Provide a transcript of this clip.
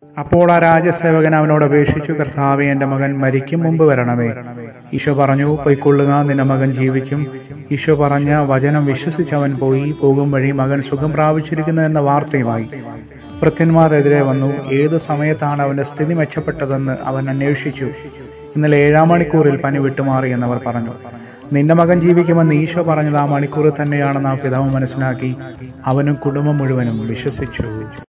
അപ്പോൾ ആ രാജസേവകൻ അവനോട് അപേക്ഷിച്ചു, കർത്താവേ, എൻ്റെ മകൻ മരിക്കും മുമ്പ് വരണമേ. ഈശോ പറഞ്ഞു, പൊയ്ക്കൊള്ളുക, നിന്റെ മകൻ ജീവിക്കും. ഈശോ പറഞ്ഞ വചനം വിശ്വസിച്ച് അവൻ പോകും വഴി മകൻ സുഖം പ്രാപിച്ചിരിക്കുന്നു എന്ന വാർത്തയുമായി ഭൃത്യന്മാരെതിരെ വന്നു. ഏത് സമയത്താണ് അവൻ്റെ സ്ഥിതി മെച്ചപ്പെട്ടതെന്ന് അവൻ അന്വേഷിച്ചു. ഇന്നലെ 7-ാം മണിക്കൂറിൽ പനി വിട്ടുമാറി എന്നവർ പറഞ്ഞു. നിന്റെ മകൻ ജീവിക്കുമെന്ന് ഈശോ പറഞ്ഞത് ആ മണിക്കൂർ തന്നെയാണെന്ന് ആ പിതാവ് മനസ്സിലാക്കി. അവനും കുടുംബം മുഴുവനും വിശ്വസിച്ചു.